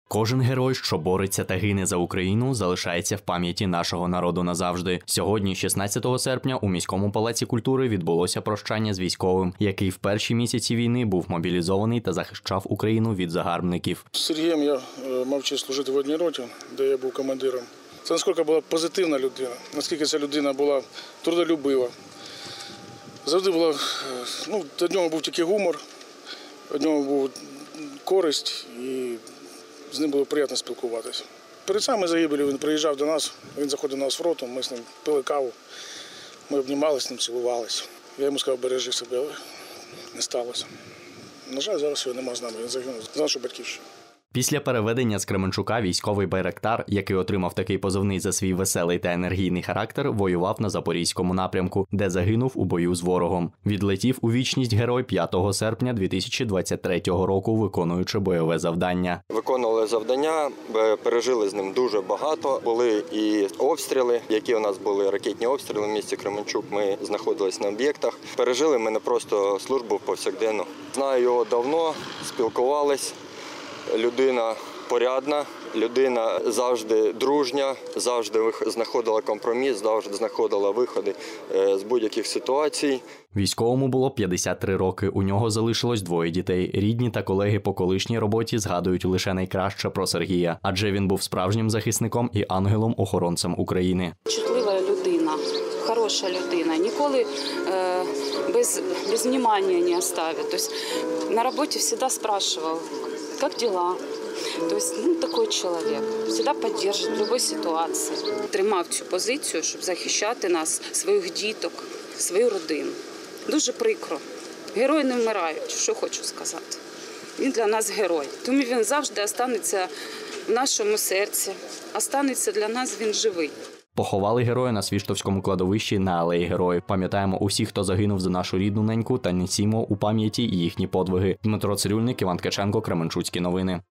Кожен герой, що бореться та гине за Україну, залишається в пам'яті нашого народу назавжди. Сьогодні, 16 серпня, у міському палаці культури відбулося прощання з військовим, який в перші місяці війни був мобілізований та захищав Україну від загарбників. З Сергієм я мав честь служити в одній роті, де я був командиром. Це наскільки була позитивна людина, наскільки ця людина була трудолюбива. Завжди була, до нього був тільки гумор, від нього була користь і з ним було приємно спілкуватися. Перед самою загибелью він приїжджав до нас, він заходив до нас в роту, ми з ним пили каву, ми обнімалися з ним, цілувалися. Я йому сказав, бережи себе, але не сталося. На жаль, зараз його немає з нами, він загинув за нашу батьківщину. Після переведення з Кременчука військовий Байрактар, який отримав такий позивний за свій веселий та енергійний характер, воював на Запорізькому напрямку, де загинув у бою з ворогом. Відлетів у вічність герой 5 серпня 2023 року, виконуючи бойове завдання. Виконували завдання, пережили з ним дуже багато. Були і обстріли, які у нас були, ракетні обстріли в місті Кременчук. Ми знаходились на об'єктах. Пережили ми не просто службу повсякденну. Знаю його давно, спілкувались. Людина порядна, людина завжди дружня, завжди знаходила компроміс, завжди знаходила виходи з будь-яких ситуацій. Військовому було 53 роки, у нього залишилось 2 дітей. Рідні та колеги по колишній роботі згадують лише найкраще про Сергія, адже він був справжнім захисником і ангелом-охоронцем України. Чутлива людина, хороша людина, ніколи без внимания не оставит. То есть на роботі завжди спрашивав, как дела? То есть, такой человек. Всегда поддержит в любой ситуації. Тримав цю позицію, щоб захищати нас, своїх діток, свою родину. Дуже прикро. Герої не вмирають, що хочу сказати. Він для нас герой. Тому він завжди останеться в нашому серці. Останеться для нас, він живий. Поховали героя на Свіштовському кладовищі на Алеї Героїв. Пам'ятаємо усіх, хто загинув за нашу рідну неньку, та несімо у пам'яті їхні подвиги. Дмитро Цирюльник, Іван Ткаченко, Кременчуцькі новини.